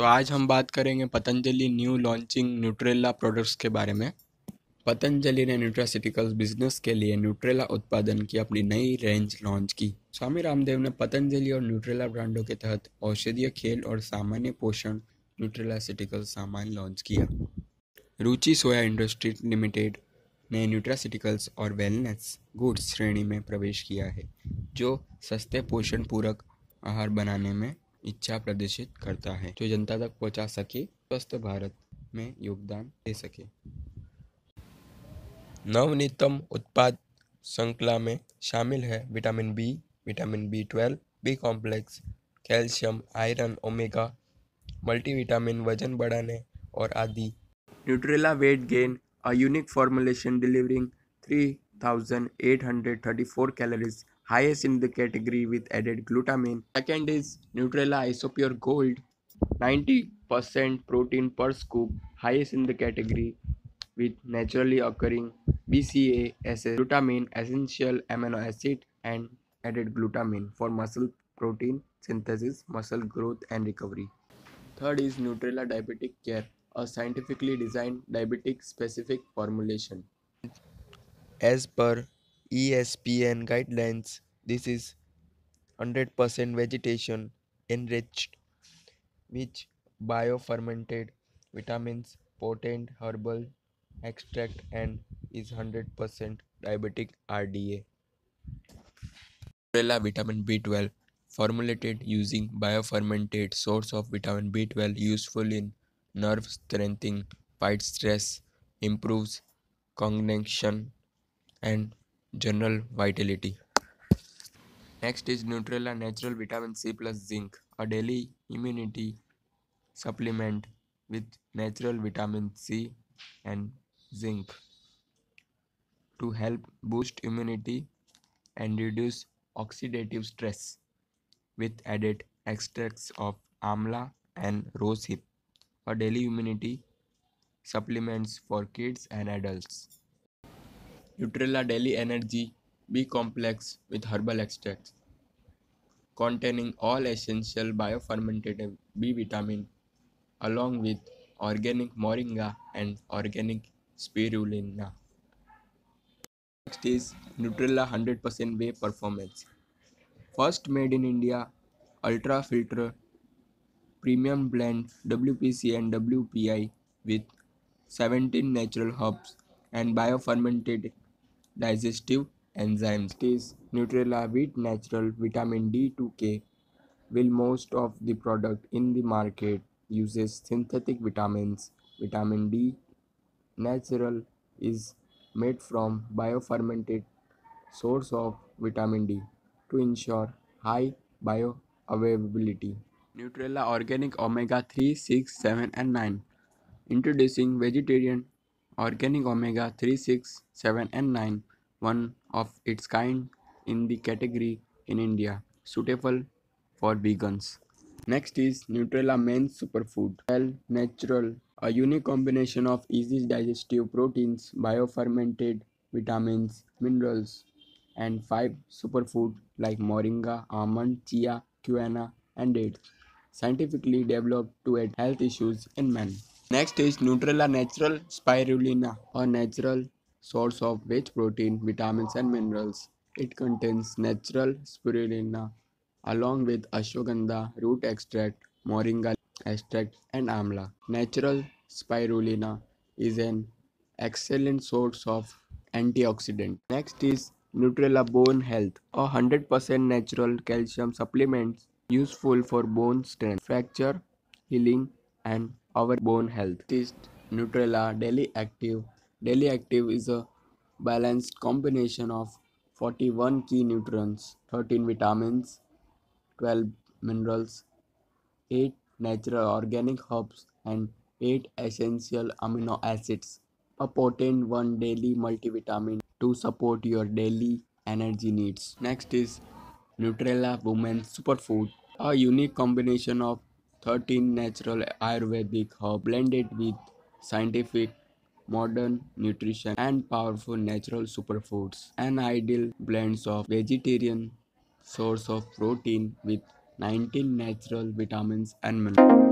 तो आज हम बात करेंगे Patanjali new launching Nutrela products के बारे में। पतंजलि ने न्यूट्रास्यूटिकल्स बिजनेस के लिए न्यूट्रेला उत्पादन की अपनी नई रेंज लॉन्च की। स्वामी रामदेव ने पतंजलि और न्यूट्रेला ब्रांडों के तहत औषधीय, खेल और सामान्य पोषण न्यूट्रेलास्यूटिकल सामान लॉन्च किया। रुचि सोया इंडस्ट्री लिमिटेड ने न्यूट्रास्यूटिकल्स और वेलनेस गुड्स श्रेणी में प्रवेश किया है, जो सस्ते पोषण पूरक आहार बनाने में इच्छा प्रदर्शित करता है, जो जनता तक पहुंचा सके, स्वस्थ भारत में योगदान दे सके। नवनीतम उत्पाद श्रृंखला में शामिल है vitamin B, vitamin B12, B complex, calcium, iron, omega multivitamin, वजन बढ़ाने और आदि। Nutrela weight gain, a unique formulation delivering 3,834 calories, highest in the category with added glutamine. Second is Nutrela Isopure Gold, 90% protein per scoop, highest in the category with naturally occurring BCAAs, glutamine, essential amino acid, and added glutamine for muscle protein synthesis, muscle growth, and recovery. Third is Nutrela Diabetic Care, a scientifically designed diabetic specific formulation. As per ESPN guidelines, this is 100% vegetation enriched with biofermented vitamins, potent herbal extract, and is 100% diabetic RDA. Nutrela Vitamin B12, formulated using biofermented source of vitamin B12, useful in nerve strengthening, fights stress, improves cognition, and general vitality. Next is Nutrela Natural Vitamin C plus Zinc, a daily immunity supplement with natural vitamin C and zinc to help boost immunity and reduce oxidative stress, with added extracts of amla and rosehip, a daily immunity supplements for kids and adults. Nutrela Daily Energy B complex with herbal extracts, containing all essential biofermented B vitamin, along with organic moringa and organic spirulina. Next is Nutrela 100% Whey Performance. First made in India, ultra filter premium blend WPC and WPI with 17 natural herbs and biofermented digestive enzymes. It is Nutrela Wheat Natural Vitamin D2K. While most of the product in the market uses synthetic vitamins, vitamin D natural is made from biofermented source of vitamin D to ensure high bioavailability. Nutrela Organic Omega 3, 6, 7 and 9. Introducing vegetarian organic omega 3, 6, 7 and 9, one of its kind in the category in India, suitable for vegans. Next is Nutrela Men's Superfood. Well Natural, a unique combination of easy digestive proteins, biofermented vitamins, minerals, and 5 superfoods like moringa, almond, chia, quinoa, and dates, scientifically developed to aid health issues in men. Next is Nutrela Natural Spirulina, a natural source of rich protein, vitamins, and minerals. It contains natural spirulina along with ashwagandha root extract, moringa extract, and amla. Natural spirulina is an excellent source of antioxidant. Next is Nutrela Bone Health, a 100% natural calcium supplement useful for bone strength, fracture healing, and our bone health. Next is Nutrela Daily Active. Daily Active is a balanced combination of 41 key nutrients, 13 vitamins, 12 minerals, 8 natural organic herbs, and 8 essential amino acids. A potent one daily multivitamin to support your daily energy needs. Next is Nutrela Women's Superfood, a unique combination of 13 natural Ayurvedic herbs blended with scientific modern nutrition and powerful natural superfoods. An ideal blend of vegetarian source of protein with 19 natural vitamins and minerals.